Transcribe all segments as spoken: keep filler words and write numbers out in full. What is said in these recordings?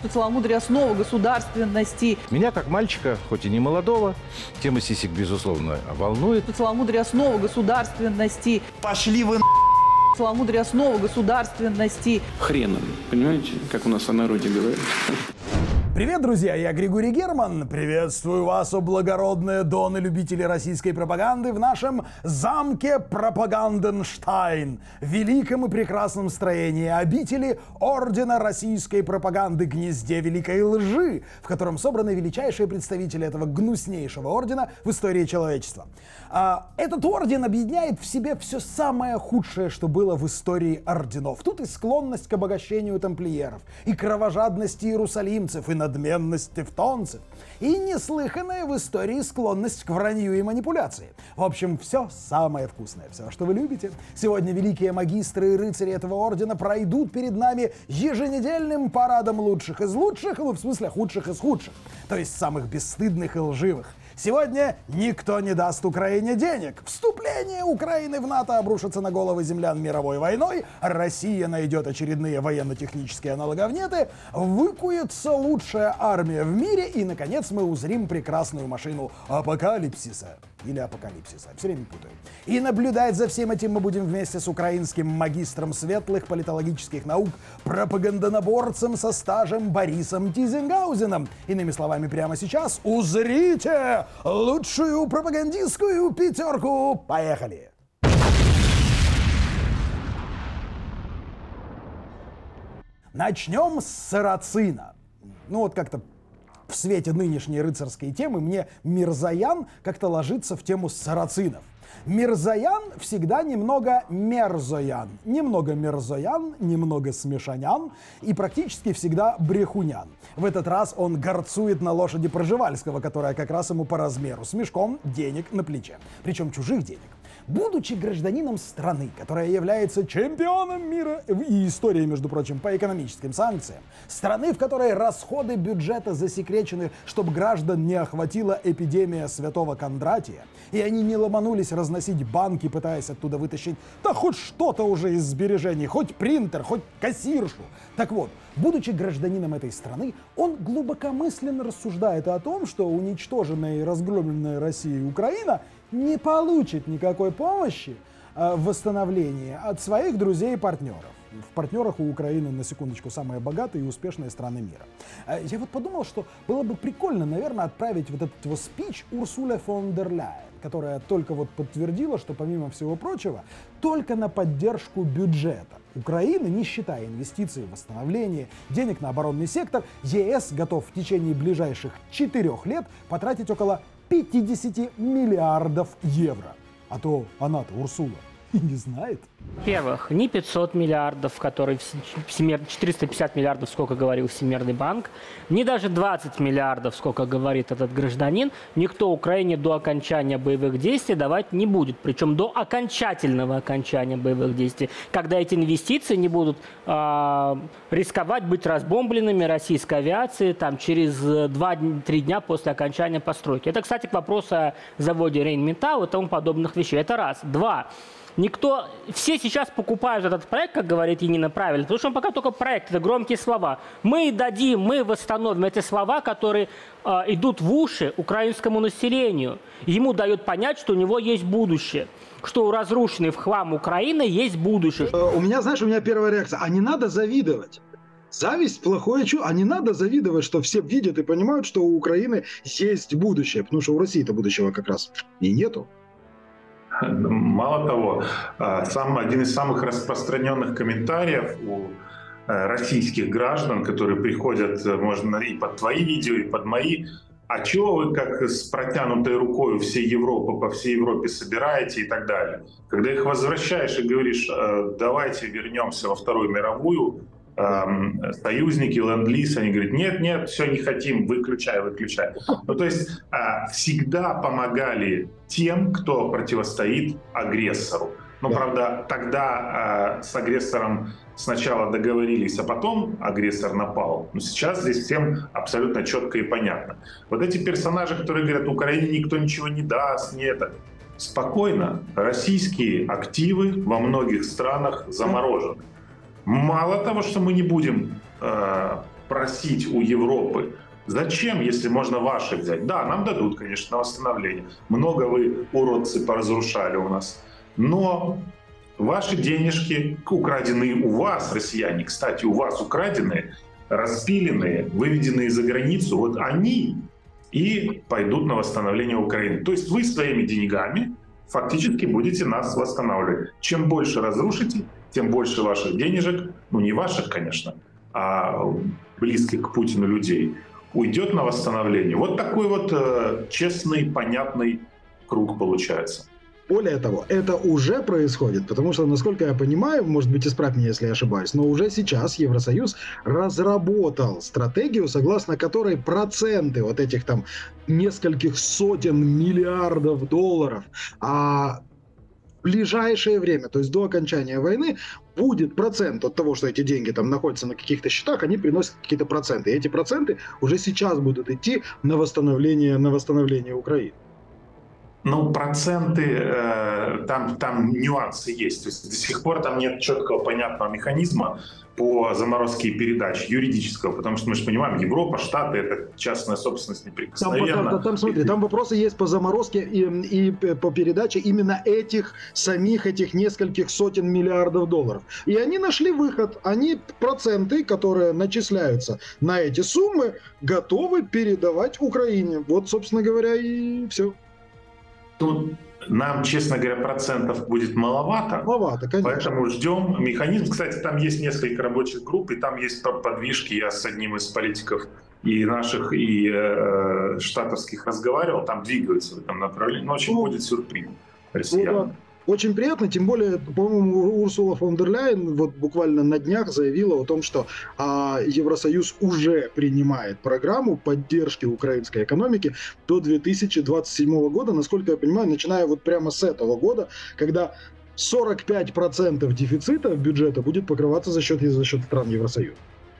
Целомудрие – основа государственности. Меня, как мальчика, хоть и не молодого, тема сисек, безусловно, волнует. Целомудрие – основа государственности. Пошли вы на... Целомудрие – основа государственности. Хреном, понимаете, как у нас о народе говорят. Привет, друзья! Я Григорий Герман. Приветствую вас, о благородные доны любители российской пропаганды, в нашем замке Пропаганденштайн, великом и прекрасном строении обители Ордена Российской пропаганды, гнезде великой лжи, в котором собраны величайшие представители этого гнуснейшего ордена в истории человечества. А, этот орден объединяет в себе все самое худшее, что было в истории орденов. Тут и склонность к обогащению тамплиеров, и кровожадность иерусалимцев, и надменность тевтонцев, и неслыханная в истории склонность к вранью и манипуляции. В общем, все самое вкусное, все, что вы любите. Сегодня великие магистры и рыцари этого ордена пройдут перед нами еженедельным парадом лучших из лучших, ну, в смысле, худших из худших, то есть самых бесстыдных и лживых. Сегодня никто не даст Украине денег. Вступление Украины в НАТО обрушится на головы землян мировой войной. Россия найдет очередные военно-технические налоговнеты. Выкуется лучшая армия в мире. И, наконец, мы узрим прекрасную машину апокалипсиса. Или апокалипсиса. Все время путаю. И наблюдать за всем этим мы будем вместе с украинским магистром светлых политологических наук, пропагандонаборцем со стажем Борисом Тизенгаузеном. Иными словами, прямо сейчас узрите лучшую пропагандистскую пятерку. Поехали! Начнем с сарацина. Ну вот как-то в свете нынешней рыцарской темы мне Мирзоян как-то ложится в тему сарацинов. Мирзоян всегда немного мерзоян. Немного мерзоян, немного смешанян и практически всегда брехунян. В этот раз он горцует на лошади Пржевальского, которая как раз ему по размеру, с мешком денег на плече. Причем чужих денег. Будучи гражданином страны, которая является чемпионом мира и истории, между прочим, по экономическим санкциям, страны, в которой расходы бюджета засекречены, чтобы граждан не охватила эпидемия святого Кондратия, и они не ломанулись разносить банки, пытаясь оттуда вытащить да хоть что-то уже из сбережений, хоть принтер, хоть кассиршу. Так вот, будучи гражданином этой страны, он глубокомысленно рассуждает о том, что уничтоженная и разгромленная Россией Украина не получит никакой помощи э, в восстановлении от своих друзей и партнеров. В партнерах у Украины, на секундочку, самые богатые и успешные страны мира. Э, я вот подумал, что было бы прикольно, наверное, отправить вот этот его спич Урсуле фон дер Ляйен, которая только вот подтвердила, что, помимо всего прочего, только на поддержку бюджета Украины, не считая инвестиций в восстановление, денег на оборонный сектор, ЕС готов в течение ближайших четырех лет потратить около пятьдесят миллиардов евро. А то она-то, Урсула, и не знает. Во-первых, не пятьсот миллиардов, который всемир... четыреста пятьдесят миллиардов, сколько говорил Всемирный банк, не даже двадцать миллиардов, сколько говорит этот гражданин, никто Украине до окончания боевых действий давать не будет. Причем до окончательного окончания боевых действий, когда эти инвестиции не будут э, рисковать быть разбомбленными российской авиацией там, через два-три дня после окончания постройки. Это, кстати, к вопросу о заводе Рейнметалл и тому подобных вещей. Это раз. Два. Никто, все сейчас покупают этот проект, как говорит Янина правильно, потому что он пока только проект, это громкие слова. Мы дадим, мы восстановим. Это слова, которые э, идут в уши украинскому населению. Ему дают понять, что у него есть будущее, что у разрушенной в хлам Украины есть будущее. У меня, знаешь, у меня первая реакция, а не надо завидовать. Зависть – плохое чувство, а не надо завидовать, что все видят и понимают, что у Украины есть будущее, потому что у России-то будущего как раз и нету. Мало того, сам, один из самых распространенных комментариев у российских граждан, которые приходят, можно и под твои видео, и под мои, а чего вы как с протянутой рукой всей Европы, по всей Европе собираете и так далее. Когда их возвращаешь и говоришь, давайте вернемся во Вторую мировую, союзники, ленд-лиз, они говорят, нет, нет, все, не хотим, выключай, выключай. Ну, то есть всегда помогали тем, кто противостоит агрессору. Ну, да. Правда, тогда с агрессором сначала договорились, а потом агрессор напал. Но сейчас здесь всем абсолютно четко и понятно. Вот эти персонажи, которые говорят, Украине никто ничего не даст, не это. Спокойно, российские активы во многих странах заморожены. Мало того, что мы не будем э, просить у Европы. Зачем, если можно ваши взять? Да, нам дадут, конечно, на восстановление. Много вы, уродцы, поразрушали у нас. Но ваши денежки, украденные у вас, россияне, кстати, у вас украденные, распиленные, выведенные за границу, вот они и пойдут на восстановление Украины. То есть вы своими деньгами фактически будете нас восстанавливать. Чем больше разрушите, тем больше ваших денежек, ну не ваших, конечно, а близких к Путину людей, уйдет на восстановление. Вот такой вот э, честный, понятный круг получается. Более того, это уже происходит, потому что, насколько я понимаю, может быть, исправь меня, если я ошибаюсь, но уже сейчас Евросоюз разработал стратегию, согласно которой проценты вот этих там нескольких сотен миллиардов долларов, а в ближайшее время, то есть до окончания войны, будет процент от того, что эти деньги там находятся на каких-то счетах, они приносят какие-то проценты. И эти проценты уже сейчас будут идти на восстановление, на восстановление Украины. Ну, проценты, э, там, там нюансы есть. То есть до сих пор там нет четкого, понятного механизма по заморозке передач юридического, потому что мы же понимаем, Европа, Штаты — это частная собственность неприкосновенная. Там, там, там, смотри, там вопросы есть по заморозке и, и по передаче именно этих самих, этих нескольких сотен миллиардов долларов. И они нашли выход. Они проценты, которые начисляются на эти суммы, готовы передавать Украине. Вот, собственно говоря, и все. Тут нам, честно говоря, процентов будет маловато. Маловато, конечно. Поэтому ждем механизм. Кстати, там есть несколько рабочих групп, и там есть подвижки. Я с одним из политиков и наших, и э, штатовских разговаривал. Там двигаются в этом направлении. Но очень ну, будет сюрприз россиянам. Ну, да. Очень приятно, тем более, по-моему, Урсула фон дер Ляйен вот буквально на днях заявила о том, что а, Евросоюз уже принимает программу поддержки украинской экономики до две тысячи двадцать седьмого года, насколько я понимаю, начиная вот прямо с этого года, когда сорок пять процентов дефицита бюджета будет покрываться за счет, за счет стран Евросоюза.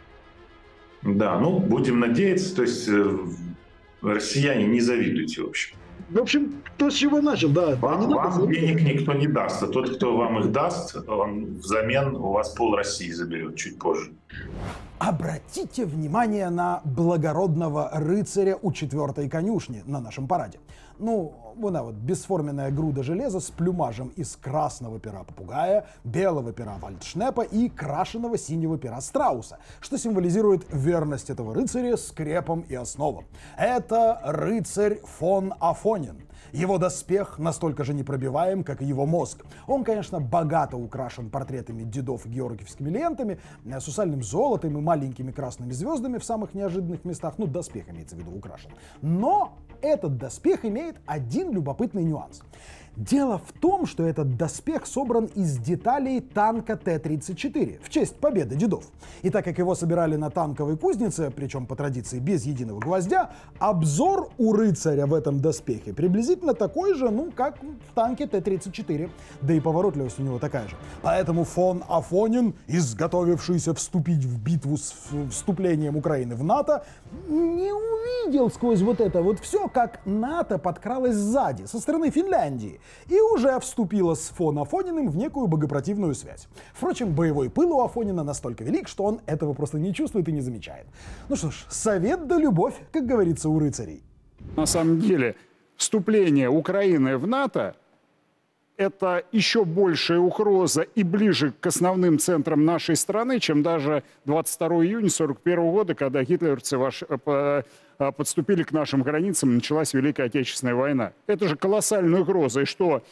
Да, ну, будем надеяться, то есть э, россияне не завидуйте, в общем. В общем, то, с чего начал, да. Вам, вам денег никто не даст, а тот, кто вам их даст, он взамен у вас пол России заберет чуть позже. Обратите внимание на благородного рыцаря у четвертой конюшни на нашем параде. Ну, она вот бесформенная груда железа с плюмажем из красного пера попугая, белого пера вальдшнепа и крашеного синего пера страуса, что символизирует верность этого рыцаря скрепам и основам. Это рыцарь фон Афонин. Его доспех настолько же непробиваем, как и его мозг. Он, конечно, богато украшен портретами дедов и георгиевскими лентами, сусальным золотом и маленькими красными звездами в самых неожиданных местах. Ну, доспех имеется в виду украшен. Но этот доспех имеет один любопытный нюанс. Дело в том, что этот доспех собран из деталей танка Т тридцать четыре в честь победы дедов. И так как его собирали на танковой кузнице, причем по традиции без единого гвоздя, обзор у рыцаря в этом доспехе приблизительно такой же, ну, как в танке Т тридцать четыре. Да и поворотливость у него такая же. Поэтому фон Афонин, изготовившийся вступить в битву с вступлением Украины в НАТО, не увидел сквозь вот это вот все, как НАТО подкралось сзади, со стороны Финляндии, и уже вступила с фон Афониным в некую богопротивную связь. Впрочем, боевой пыл у Афонина настолько велик, что он этого просто не чувствует и не замечает. Ну что ж, совет да любовь, как говорится у рыцарей. На самом деле, вступление Украины в НАТО – это еще большая угроза и ближе к основным центрам нашей страны, чем даже двадцать второго июня сорок первого года, когда гитлеровцы ваш, по, подступили к нашим границам и началась Великая Отечественная война. Это же колоссальная угроза. И что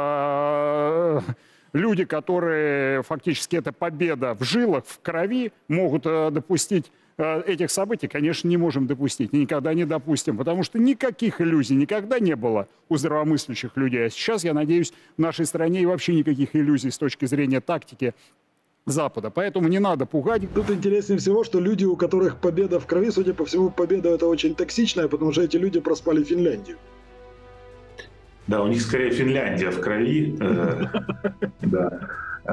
э, люди, которые фактически это победа в жилах, в крови, могут э, допустить этих событий, конечно, не можем допустить, никогда не допустим, потому что никаких иллюзий никогда не было у здравомыслящих людей. А сейчас, я надеюсь, в нашей стране и вообще никаких иллюзий с точки зрения тактики Запада. Поэтому не надо пугать. Тут интереснее всего, что люди, у которых победа в крови, судя по всему, победа это очень токсичная, потому что эти люди проспали Финляндию. Да, у них скорее Финляндия в крови. Да.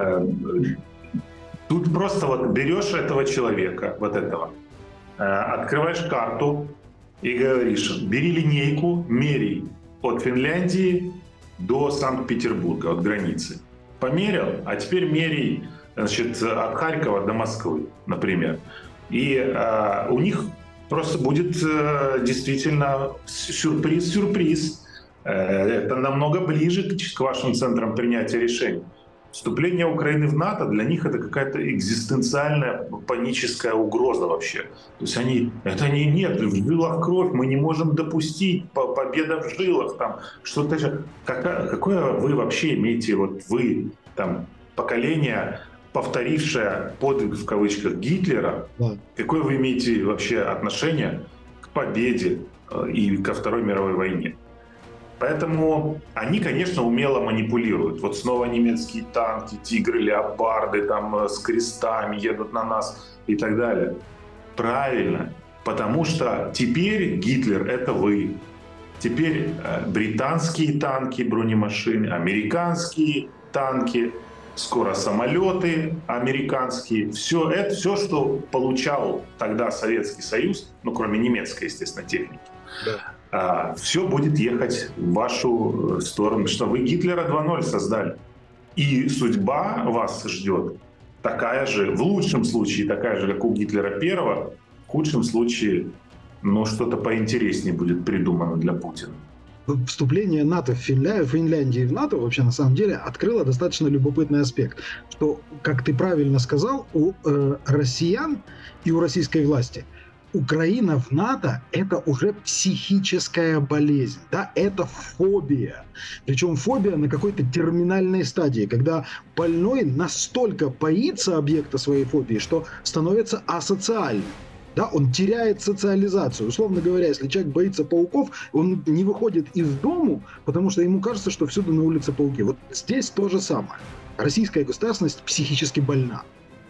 Тут просто вот берешь этого человека, вот этого, открываешь карту и говоришь, бери линейку, меряй от Финляндии до Санкт-Петербурга, от границы. Померил, а теперь меряй, значит, от Харькова до Москвы, например. И э, у них просто будет э, действительно сюрприз-сюрприз. Э, это намного ближе к, к вашим центрам принятия решений. Вступление Украины в НАТО для них это какая-то экзистенциальная паническая угроза вообще. То есть они, это не, нет, в жилах кровь, мы не можем допустить победа в жилах, там, что-то же. Какое, какое вы вообще имеете, вот вы, там, поколение, повторившее подвиг в кавычках Гитлера, да. Какое вы имеете вообще отношение к победе и ко Второй мировой войне? Поэтому они, конечно, умело манипулируют. Вот снова немецкие танки, тигры, леопарды там с крестами едут на нас и так далее. Правильно, потому что теперь Гитлер — это вы. Теперь британские танки, бронемашины, американские танки, скоро самолеты американские. Все это, все, что получал тогда Советский Союз, ну, кроме немецкой, естественно, техники, да. Все будет ехать в вашу сторону, что вы Гитлера два ноль создали. И судьба вас ждет такая же, в лучшем случае такая же, как у Гитлера первого, в худшем случае, ну, что-то поинтереснее будет придумано для Путина. Вступление НАТО в Финляндию, Финляндии в НАТО вообще на самом деле открыло достаточно любопытный аспект, что, как ты правильно сказал, у э, россиян и у российской власти Украина в НАТО – это уже психическая болезнь, да, это фобия. Причем фобия на какой-то терминальной стадии, когда больной настолько боится объекта своей фобии, что становится асоциальным. Да, он теряет социализацию. Условно говоря, если человек боится пауков, он не выходит из дому, потому что ему кажется, что всюду на улице пауки. Вот здесь то же самое. Российская государственность психически больна.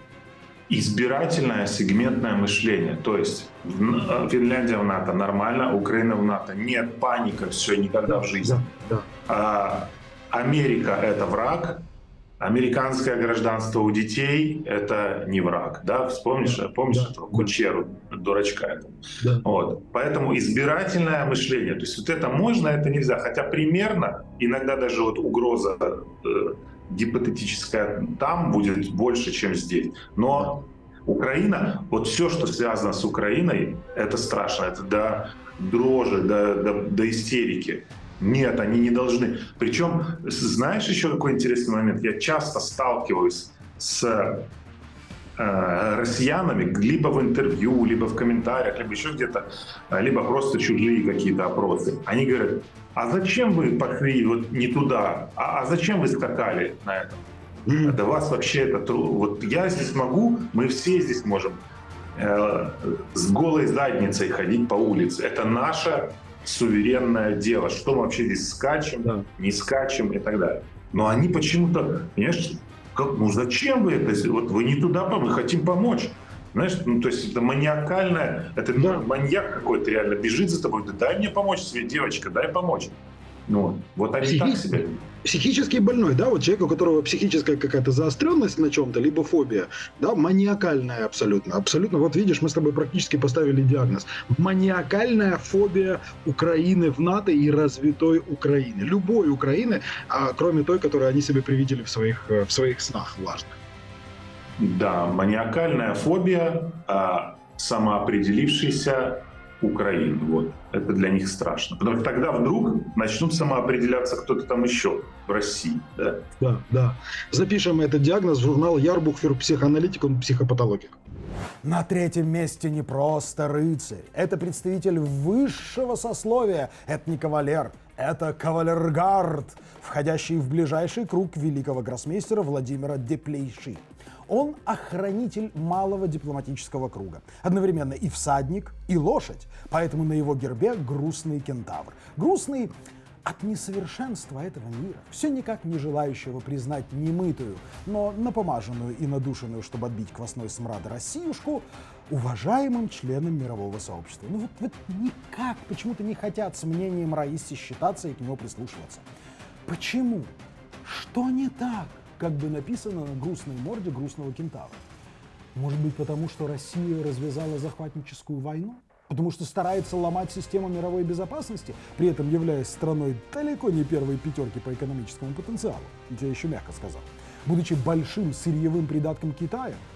Избирательное сегментное мышление. То есть Финляндия в НАТО нормально, Украина в НАТО. Нет, паника, все, никогда в жизни. Да, да. А, Америка — это враг. Американское гражданство у детей — это не враг, да? Вспомнишь, да, помнишь да, этого Кучеру, дурачка этого? Да. Вот. Поэтому избирательное мышление, то есть вот это можно, это нельзя. Хотя примерно, иногда даже вот угроза э, гипотетическая там будет больше, чем здесь. Но Украина, вот все, что связано с Украиной, это страшно, это до дрожи, до, до, до истерики. Нет, они не должны. Причем, знаешь еще какой интересный момент? Я часто сталкиваюсь с э, россиянами, либо в интервью, либо в комментариях, либо еще где-то, либо просто чужие какие-то опросы. Они говорят: а зачем вы пошли вот не туда? А, а зачем вы скакали на этом? Mm-hmm. Да вас вообще это трудно. Вот я здесь могу, мы все здесь можем э, с голой задницей ходить по улице. Это наша суверенное дело, что мы вообще здесь скачем, да. не скачем и так далее. Но они почему-то, понимаешь, как, ну зачем вы это? Вот вы не туда, мы хотим помочь. Знаешь, ну то есть это маниакальное, это да. маньяк какой-то реально бежит за тобой, да дай мне помочь, себе девочка, дай помочь. Ну, вот они Психи... так себе. Психически больной, да, вот человек, у которого психическая какая-то заостренность на чем-то, либо фобия, да, маниакальная абсолютно, абсолютно, вот видишь, мы с тобой практически поставили диагноз. Маниакальная фобия Украины в НАТО и развитой Украины. Любой Украины, а, кроме той, которую они себе привидели в своих, в своих снах влажных. Да, маниакальная фобия а, самоопределившейся Украины. Вот. Это для них страшно. Потому что тогда вдруг начнут самоопределяться кто-то там еще в России. Да, да. да. Запишем этот диагноз в журнал Ярбухфер психоаналитикум психопатологик. На третьем месте не просто рыцарь. Это представитель высшего сословия. Это не кавалер. Это кавалергард, входящий в ближайший круг великого гроссмейстера Владимира Деплейши. Он охранитель малого дипломатического круга. Одновременно и всадник, и лошадь. Поэтому на его гербе грустный кентавр. Грустный от несовершенства этого мира, все никак не желающего признать немытую, но напомаженную и надушенную, чтобы отбить квасной смрад Россиюшку, уважаемым членам мирового сообщества. Ну вот, вот никак почему-то не хотят с мнением Раисы считаться и к нему прислушиваться. Почему? Что не так? Как бы написано на грустной морде грустного кентавра. Может быть, потому что Россия развязала захватническую войну? Потому что старается ломать систему мировой безопасности, при этом являясь страной далеко не первой пятерки по экономическому потенциалу, я еще мягко сказал, будучи большим сырьевым придатком Китая?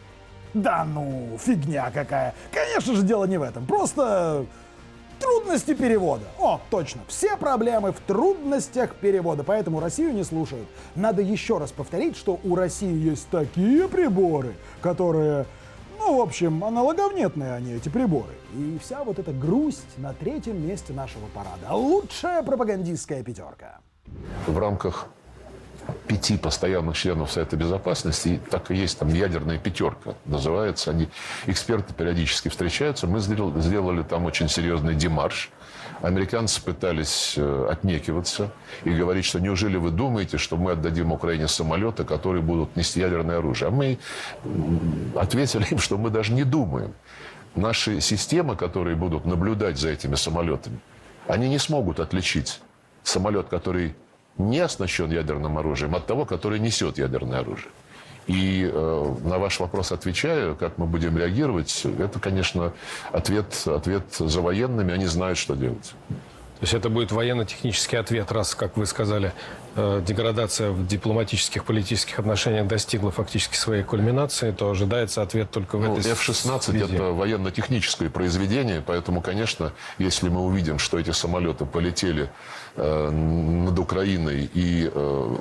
Да ну, фигня какая. Конечно же, дело не в этом. Просто трудности перевода. О, точно. Все проблемы в трудностях перевода. Поэтому Россию не слушают. Надо еще раз повторить, что у России есть такие приборы, которые... Ну, в общем, аналоговнетные они, эти приборы. И вся вот эта грусть на третьем месте нашего парада. Лучшая пропагандистская пятерка. В рамках пяти постоянных членов Совета Безопасности, так и есть там ядерная пятерка, называется. Они, эксперты периодически встречаются. Мы сделали, сделали там очень серьезный демарш. Американцы пытались отнекиваться и говорить, что неужели вы думаете, что мы отдадим Украине самолеты, которые будут нести ядерное оружие. А мы ответили им, что мы даже не думаем. Наши системы, которые будут наблюдать за этими самолетами, они не смогут отличить самолет, который не оснащен ядерным оружием, от того, который несет ядерное оружие. И э, на ваш вопрос отвечаю, как мы будем реагировать, это, конечно, ответ, ответ за военными, они знают, что делать. То есть это будет военно-технический ответ, раз, как вы сказали, э, деградация в дипломатических, политических отношениях достигла фактически своей кульминации, то ожидается ответ только в ну, этой эф шестнадцать связи. Это военно-техническое произведение, поэтому, конечно, если мы увидим, что эти самолеты полетели э, над Украиной и э,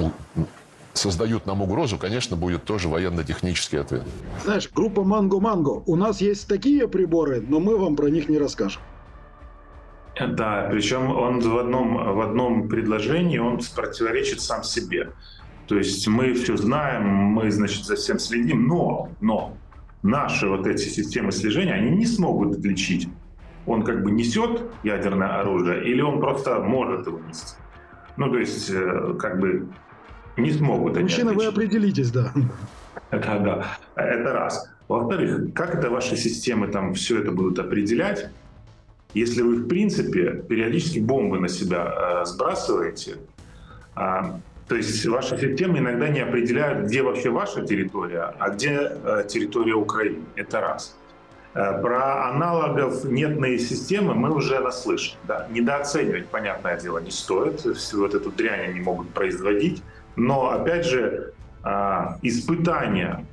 создают нам угрозу, конечно, будет тоже военно-технический ответ. Знаешь, группа «Манго-Манго», у нас есть такие приборы, но мы вам про них не расскажем. Да, причем он в одном, в одном предложении он противоречит сам себе. То есть мы все знаем, мы, значит, за всем следим, но, но наши вот эти системы слежения, они не смогут отличить, он как бы несет ядерное оружие или он просто может его нести. Ну, то есть, как бы не смогут они Мужчина, отличить. вы определитесь, да. Это, да, это раз. Во-вторых, как это ваши системы там все это будут определять, если вы, в принципе, периодически бомбы на себя э, сбрасываете, э, то есть ваши системы иногда не определяют, где вообще ваша территория, а где э, территория Украины. Это раз. Э, про аналогов нетные системы мы уже наслышаны. Да. Недооценивать, понятное дело, не стоит. Всю вот эту дрянь они могут производить. Но, опять же, э, испытания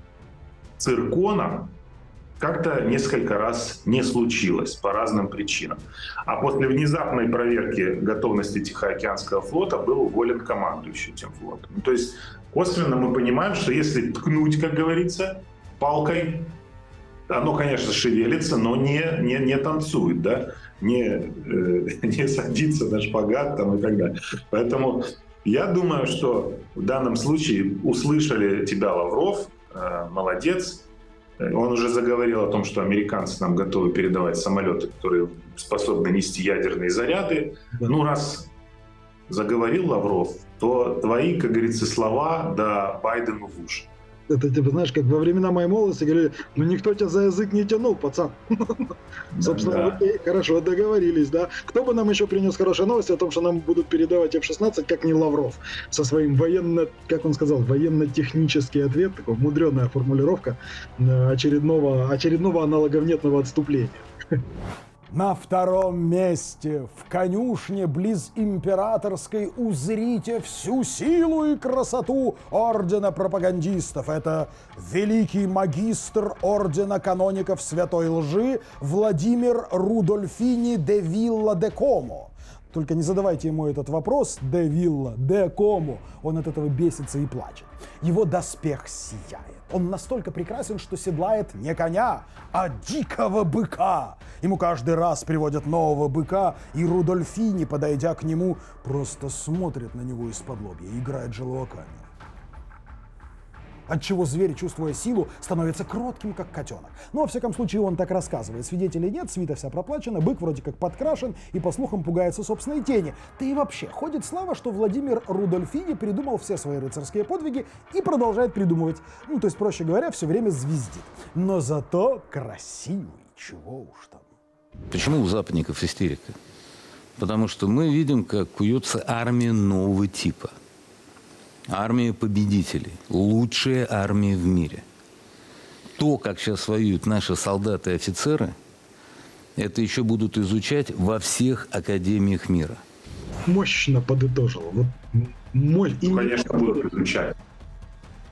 циркона как-то несколько раз не случилось по разным причинам. А после внезапной проверки готовности Тихоокеанского флота был уволен командующий этим флотом. Ну, то есть косвенно мы понимаем, что если ткнуть, как говорится, палкой, оно, конечно, шевелится, но не, не, не танцует, да? не, э, не садится на шпагат там, и так далее. Поэтому я думаю, что в данном случае услышали тебя, Лавров, э, молодец. Он уже заговорил о том, что американцы нам готовы передавать самолеты, которые способны нести ядерные заряды. Да. Ну, раз заговорил Лавров, то твои, как говорится, слова да Байдену в уши. Это, типа, знаешь, как во времена моей молодости говорили, ну никто тебя за язык не тянул, пацан. Собственно, окей, хорошо, договорились, да. Кто бы нам еще принес хорошие новости о том, что нам будут передавать эф шестнадцать, как не Лавров, со своим военно, как он сказал, военно-технический ответ, такая мудреная формулировка очередного, очередного аналоговнетного отступления. На втором месте, в конюшне близ Императорской, узрите всю силу и красоту ордена пропагандистов. Это великий магистр ордена каноников Святой Лжи Владимир Рудольфини де Вилла де Комо. Только не задавайте ему этот вопрос, де Вилла, де Комо. Он от этого бесится и плачет. Его доспех сияет. Он настолько прекрасен, что седлает не коня, а дикого быка. Ему каждый раз приводят нового быка, и Рудольфини, подойдя к нему, просто смотрит на него из-под лобья и играет желваками. Отчего зверь, чувствуя силу, становится кротким, как котенок. Но, во всяком случае, он так рассказывает. Свидетелей нет, свита вся проплачена, бык вроде как подкрашен и, по слухам, пугается собственной тени. Да и вообще, ходит слава, что Владимир Рудольфини придумал все свои рыцарские подвиги и продолжает придумывать. Ну, то есть, проще говоря, все время звездит. Но зато красивый, чего уж там. Почему у западников истерика? Потому что мы видим, как куется армия нового типа. Армия победителей. Лучшая армия в мире. То, как сейчас воюют наши солдаты и офицеры, это еще будут изучать во всех академиях мира. Мощно подытожил. Вот, мощь. Ну, конечно, будут изучать.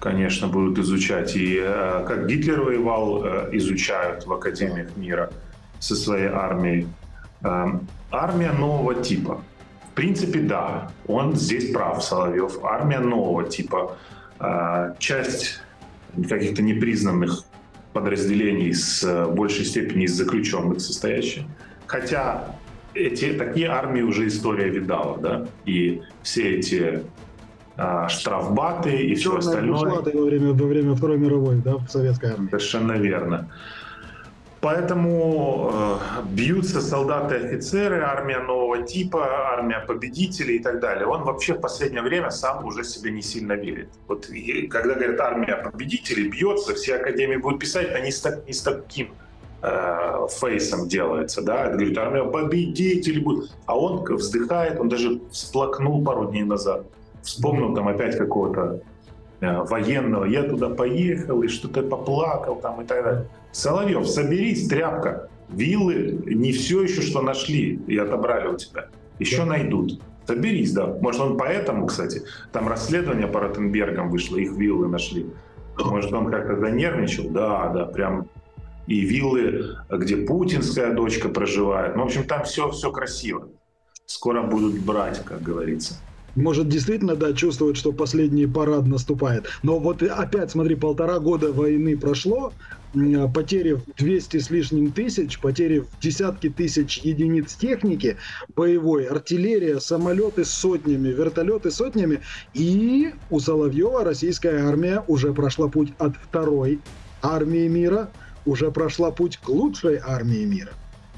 конечно, будут изучать. И э, как Гитлер воевал, э, изучают в академиях мира со своей армией. Э, армия нового типа. В принципе, да, он здесь прав, Соловьев. Армия нового типа. Э, часть каких-то непризнанных подразделений с большей степени из заключенных состоящих. Хотя эти, такие армии уже история видала, да, и все эти а, штрафбаты и все Черные остальное. бушлаты во время, во время Второй мировой, да, в советской армии. Совершенно верно. Поэтому э, бьются солдаты и офицеры, армия нового типа, армия победителей и так далее. Он вообще в последнее время сам уже себе не сильно верит. Вот и, когда говорят армия победителей бьется, все академии будут писать, но не с, так, не с таким э, фейсом делается. Да? Это говорит, армия победителей будет. А он вздыхает, он даже всплакнул пару дней назад. Вспомнил там опять какого-то э, военного. Я туда поехал и что-то поплакал там и так далее. Соловьев, соберись, тряпка. Виллы не все еще, что нашли и отобрали у тебя. Еще да. найдут. Соберись, да. Может, он поэтому, кстати, там расследование по Ротенбергам вышло, их виллы нашли. Может, он как-то занервничал? Да, да, прям. И виллы, где путинская дочка проживает. Ну, в общем, там все, все красиво. Скоро будут брать, как говорится. Может, действительно, да, чувствует, что последний парад наступает. Но вот опять, смотри, полтора года войны прошло, потери в двести с лишним тысяч, потери в десятки тысяч единиц техники, боевой, артиллерия, самолеты с сотнями, вертолеты с сотнями. И у Соловьева российская армия уже прошла путь от второй армии мира, уже прошла путь к лучшей армии мира.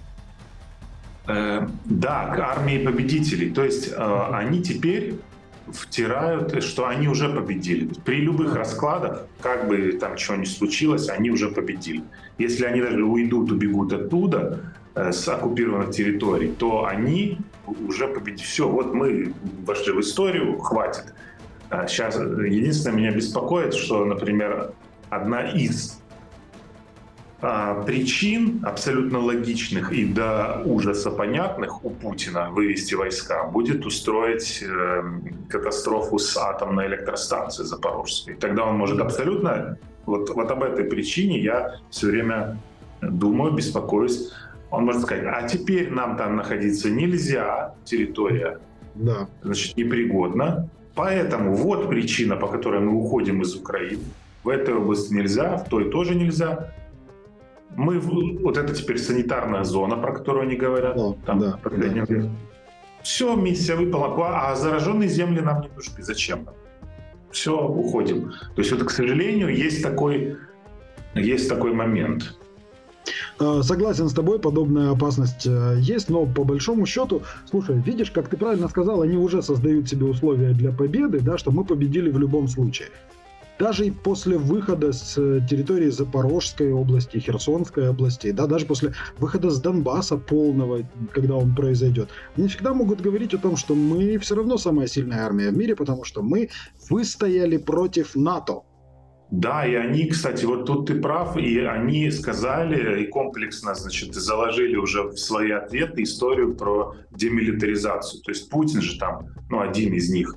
Да, к армии победителей. То есть э, они теперь втирают, что они уже победили. При любых раскладах, как бы там чего ни случилось, они уже победили. Если они даже уйдут, убегут оттуда, э, с оккупированных территорий, то они уже победили. Все, вот мы вошли в историю, хватит. Сейчас единственное меня беспокоит, что, например, одна из причин абсолютно логичных и до ужаса понятных у Путина вывести войска будет устроить э, катастрофу с атомной электростанцией Запорожской. Тогда он может абсолютно... Вот, вот об этой причине я все время думаю, беспокоюсь. Он может сказать, а теперь нам там находиться нельзя, территория, да. значит, непригодна. Поэтому вот причина, по которой мы уходим из Украины. В этой области нельзя, в той тоже нельзя. Мы, вот это теперь санитарная зона, про которую они говорят. Да, там, да, да. Все, миссия выполнена. А зараженные земли нам не нужны. Зачем? Все, уходим. То есть, вот, к сожалению, есть такой, есть такой момент. Согласен с тобой, подобная опасность есть, но по большому счету, слушай, видишь, как ты правильно сказал, они уже создают себе условия для победы, да, что мы победили в любом случае. Даже и после выхода с территории Запорожской области, Херсонской области, да, даже после выхода с Донбасса полного, когда он произойдет, они всегда могут говорить о том, что мы все равно самая сильная армия в мире, потому что мы выстояли против НАТО. Да, и они, кстати, вот тут ты прав, и они сказали и комплексно, значит, заложили уже в свои ответы историю про демилитаризацию. То есть Путин же там, ну, один из них,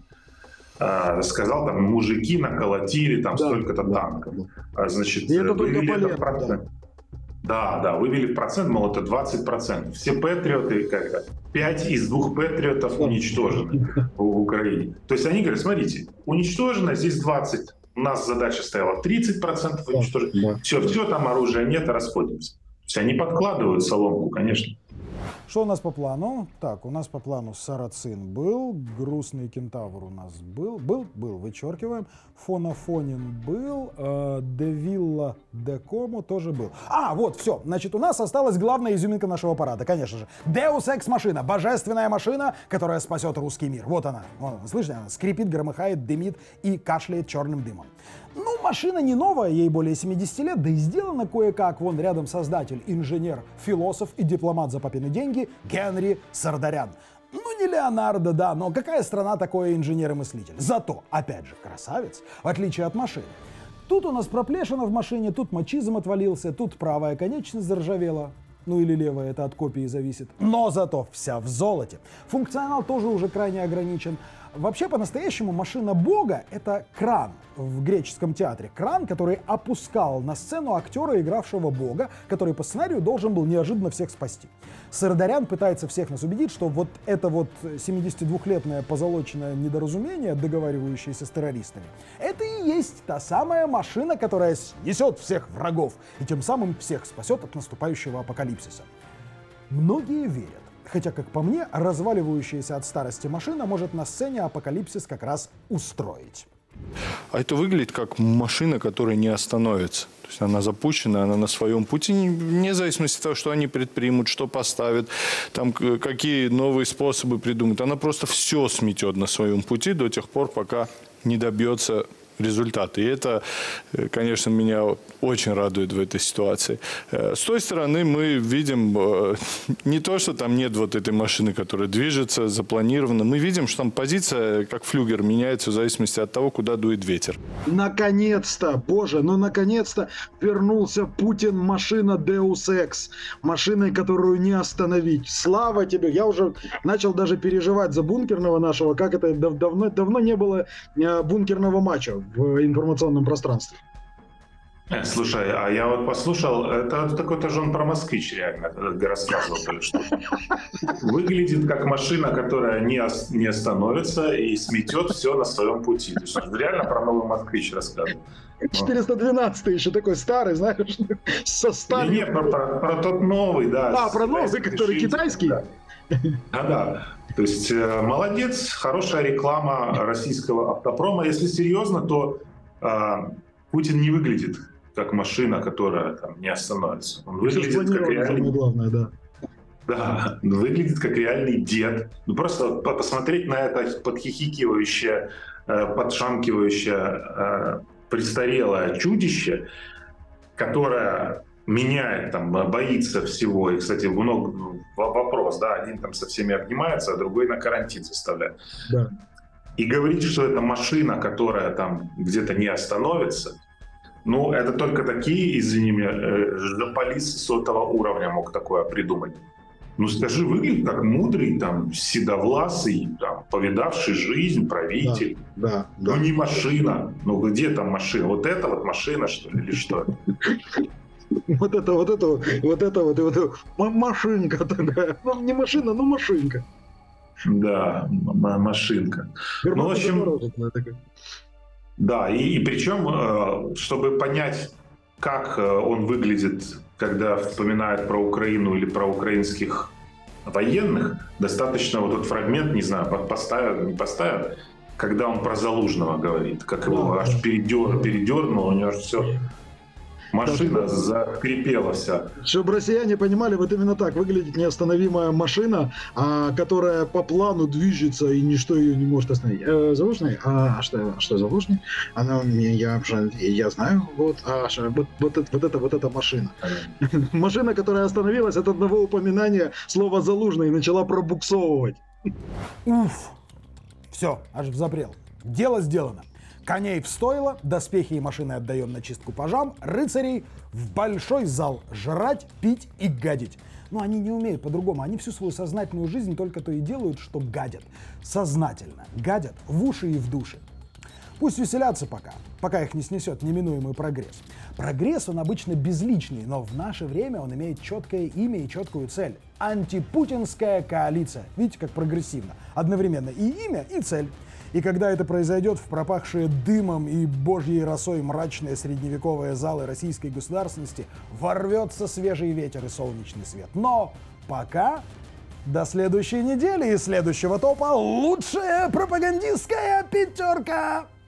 сказал, там, мужики наколотили там да, столько-то да, танков. Да. Значит, и это вывели полезно, это в процент. Да. да, да, вывели в процент, мол, это двадцать процентов. Все патриоты, как пять из двух патриотов уничтожены в Украине. То есть они говорят, смотрите, уничтожено, здесь двадцать. У нас задача стояла тридцать процентов уничтожить. Да, да. Все, все, там оружия нет, расходимся. То есть они подкладывают соломку, конечно. Что у нас по плану? Так, у нас по плану Сарацин был, Грустный кентавр у нас был, был, был, вычеркиваем, Фонофонин был, э, Девилла Декому тоже был. А, вот, все, значит, у нас осталась главная изюминка нашего парада, конечно же. Deus Ex Machina, божественная машина, которая спасет русский мир. Вот она, вон, слышите, она скрипит, громыхает, дымит и кашляет черным дымом. Ну, машина не новая, ей более семидесяти лет, да и сделана кое-как. Вон рядом создатель, инженер, философ и дипломат за папины деньги Генри Сардарян. Ну, не Леонардо, да, но какая страна такой инженер и мыслитель? Зато, опять же, красавец, в отличие от машины. Тут у нас проплешина в машине, тут мачизм отвалился, тут правая конечность заржавела. Ну или левая, это от копии зависит. Но зато вся в золоте. Функционал тоже уже крайне ограничен. Вообще, по-настоящему, машина Бога — это кран в греческом театре. Кран, который опускал на сцену актера, игравшего Бога, который по сценарию должен был неожиданно всех спасти. Сырдарян пытается всех нас убедить, что вот это вот семидесятидвухлетное позолоченное недоразумение, договаривающееся с террористами, это и есть та самая машина, которая снесет всех врагов и тем самым всех спасет от наступающего апокалипсиса. Многие верят. Хотя, как по мне, разваливающаяся от старости машина может на сцене апокалипсис как раз устроить. А это выглядит как машина, которая не остановится. То есть она запущена, она на своем пути, вне зависимости от того, что они предпримут, что поставят, там, какие новые способы придумают. Она просто все сметет на своем пути до тех пор, пока не добьется результаты. И это, конечно, меня очень радует в этой ситуации. С той стороны мы видим не то, что там нет вот этой машины, которая движется, запланирована. Мы видим, что там позиция, как флюгер, меняется в зависимости от того, куда дует ветер. Наконец-то, боже, ну наконец-то вернулся Путин, машина Deus Ex, машиной, которую не остановить. Слава тебе! Я уже начал даже переживать за бункерного нашего, как это дав давно, давно не было бункерного матча в информационном пространстве. Слушай, а я вот послушал, это какой-то же он про «Москвич» реально рассказывал, то ли что. Выглядит как машина, которая не, не остановится и сметет все на своем пути. То есть реально про новый «Москвич» рассказывал. четыреста двенадцатый еще такой старый, знаешь, со старым. Нет, про, про, про тот новый, да. А, про новый, который китайский? Да. А, да. То есть э, молодец, хорошая реклама российского автопрома. Если серьезно, то э, Путин не выглядит как машина, которая там не остановится. Он выглядит как реальный... главное, да. Да, выглядит как реальный дед. Ну просто посмотреть на это подхихикивающее, э, подшамкивающее э, престарелое чудище, которое меняет, там, боится всего. И, кстати, много вопрос, да, один там со всеми обнимается, а другой на карантин заставляет. Да. И говорить, что это машина, которая там где-то не остановится, ну, это только такие, извини меня, жополисы сотого уровня мог такое придумать. Ну, скажи, выглядит как мудрый, там, седовласый, там, повидавший жизнь правитель. Да, да, да. Ну, не машина. Ну, где там машина? Вот это вот машина, что ли, или что? Вот это, вот это, вот это, вот это, машинка такая. Ну, не машина, но машинка. Да, машинка. Ну, в общем, да, и, и причем, чтобы понять, как он выглядит, когда вспоминает про Украину или про украинских военных, достаточно вот этот фрагмент, не знаю, поставят, не поставят, когда он про Залужного говорит, как его аж передер, передернуло, у него аж все... Машина закрепела вся. Чтобы россияне понимали, вот именно так выглядит неостановимая машина, а, которая по плану движется, и ничто ее не может остановить. Э, Залужный? А, а что, что Залужный? Она мне, я, я знаю, вот, а, вот, вот, это, вот, это, вот эта машина. Машина, которая остановилась от одного упоминания слова Залужный и начала пробуксовывать. Уф! Все, аж взапрел. Дело сделано. Коней в стойло, доспехи и машины отдаем на чистку пажам, рыцарей в большой зал жрать, пить и гадить. Но они не умеют по-другому, они всю свою сознательную жизнь только то и делают, что гадят. Сознательно гадят в уши и в души. Пусть веселятся пока, пока их не снесет неминуемый прогресс. Прогресс, он обычно безличный, но в наше время он имеет четкое имя и четкую цель. Антипутинская коалиция. Видите, как прогрессивно. Одновременно и имя, и цель. И когда это произойдет в пропахшие дымом и божьей росой мрачные средневековые залы российской государственности, ворвется свежий ветер и солнечный свет. Но пока до следующей недели и следующего топа лучшая пропагандистская пятерка!